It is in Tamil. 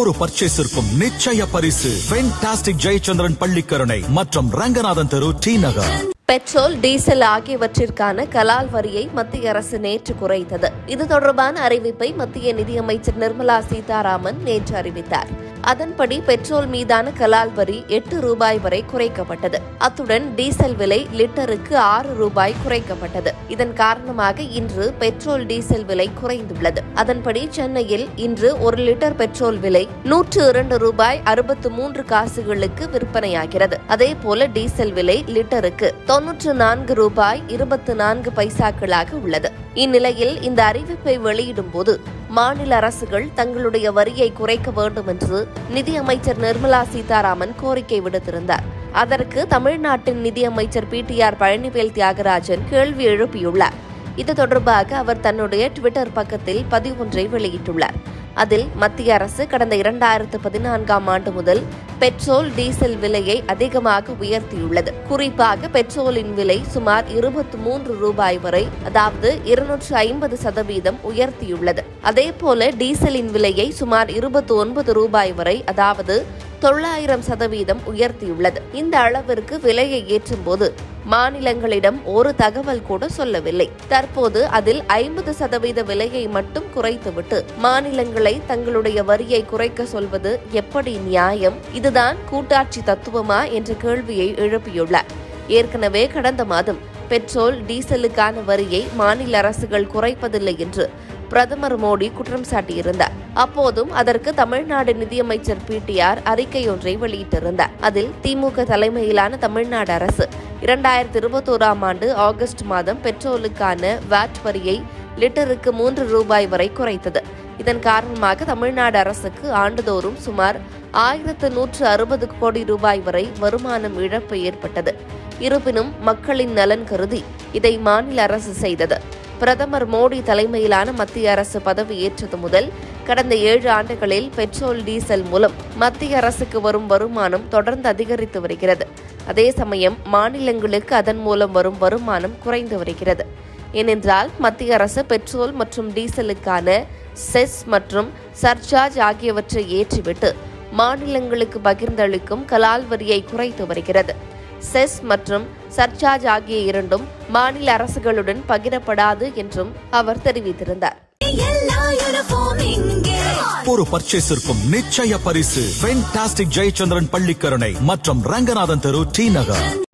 ஒரு பர்ச்சேஸிற்கும் நிச்சய பரிசு. ஃபென்டாஸ்டிக் ஜெயச்சந்திரன் பள்ளிக்கரணை மற்றும் ரங்கநாதன் தெரு, டி நகர். பெட்ரோல், டீசல் ஆகியவற்றிற்கான கலால் வரியை மத்திய அரசு நேற்று குறைத்தது. இது தொடர்பான அறிவிப்பை மத்திய நிதியமைச்சர் நிர்மலா சீதாராமன் நேற்று அறிவித்தார். அதன்படி பெட்ரோல் மீதான கலால் வரி 8 ரூபாய் வரை குறைக்கப்பட்டது. அத்துடன் டீசல் விலை லிட்டருக்கு 6 ரூபாய் குறைக்கப்பட்டது. இதன் காரணமாக இன்று பெட்ரோல், டீசல் விலை குறைந்துள்ளது. அதன்படி சென்னையில் இன்று 1 லிட்டர் பெட்ரோல் விலை 102 ரூபாய் 63 காசுகளுக்கு விற்பனையாகிறது. அதேபோல டீசல் விலை லிட்டருக்கு 94 ரூபாய் 24 பைசாக்களாக உள்ளது. இந்நிலையில் இந்த அறிவிப்பை வெளியிடும் போது மாநில அரசுகள் தங்களுடைய வரியை குறைக்க வேண்டும் என்று நிதியமைச்சர் நிர்மலா சீதாராமன் கோரிக்கை விடுத்திருந்தார். அதற்கு தமிழ்நாட்டின் நிதியமைச்சர் PTR பழனிவேல் தியாகராஜன் கேள்வி எழுப்பியுள்ளார். இது தொடர்பாக அவர் தன்னுடைய ட்விட்டர் பக்கத்தில் பதிவொன்றை வெளியிட்டுள்ளார். அதில் மத்திய அரசு கடந்த 2014ஆம் ஆண்டு முதல் பெட்ரோல், டீசல் விலையை அதிகமாக உயர்த்தியுள்ளது. குறிப்பாக பெட்ரோலின் விலை சுமார் 23 ரூபாய் வரை, அதாவது 250% உயர்த்தியுள்ளது. அதேபோல டீசலின் விலையை சுமார் 29 ரூபாய் வரை, அதாவது 900% உயர்த்தியுள்ளது. இந்த அளவிற்கு விலையை ஏற்றும் போது மாநிலங்களிடம் ஒரு தகவல் கூட சொல்லவில்லை. தற்போது அதில் 50% விலையை மட்டும் குறைத்துவிட்டு மாநிலங்களை தங்களுடைய வரியை குறைக்க சொல்வது எப்படி நியாயம்? இதுதான் கூட்டாட்சி தத்துவமா என்ற கேள்வியை எழுப்பியுள்ளார். ஏற்கனவே கடந்த மாதம் பெட்ரோல், டீசலுக்கான வரியை மாநில அரசுகள் குறைப்பதில்லை என்று பிரதமர் மோடி குற்றம் சாட்டியிருந்தார். அப்போதும் அதற்கு தமிழ்நாடு நிதியமைச்சர் PTR அறிக்கையொன்றை வெளியிட்டிருந்தார். அதில் திமுக தலைமையிலான தமிழ்நாடு அரசு 2021ஆம் ஆண்டு ஆகஸ்ட் மாதம் பெட்ரோலுக்கான வாட் வரியை லிட்டருக்கு 3 ரூபாய் வரை குறைத்தது. இதன் காரணமாக தமிழ்நாடு அரசுக்கு ஆண்டுதோறும் சுமார் 1160 கோடி ரூபாய் வரை வருமானம் இழப்பு ஏற்பட்டது. இருப்பினும் மக்களின் நலன் கருதி இதை மாநில அரசு செய்தது. பிரதமர் மோடி தலைமையிலான மத்திய அரசு பதவியேற்றது முதல் கடந்த 7 ஆண்டுகளில் பெட்ரோல், டீசல் மூலம் மத்திய அரசுக்கு வரும் வருமானம் தொடர்ந்து அதிகரித்து வருகிறது. அதே சமயம் மாநிலங்களுக்கு அதன் மூலம் வரும் வருமானம் குறைந்து வருகிறது. ஏனென்றால் மத்திய அரசு பெட்ரோல் மற்றும் டீசலுக்கான செஸ் மற்றும் சர்சார்ஜ் ஆகியவற்றை ஏற்றிவிட்டு மாநிலங்களுக்கு பகிர்ந்தளிக்கும் கலால் வரியை குறைத்து வருகிறது. செஸ் மற்றும் சர்சார்ஜ் ஆகிய இரண்டும் மாநில அரசுகளுடன் பகிரப்படாது என்றும் அவர் தெரிவித்திருந்தார். ஒரு பர்ச்சேஸிற்கும் நிச்சய பரிசு. ஃபென்டாஸ்டிக் ஜெயச்சந்திரன் பள்ளிக்கரணை மற்றும் ரங்கநாதன் தெரு, டி நகர்.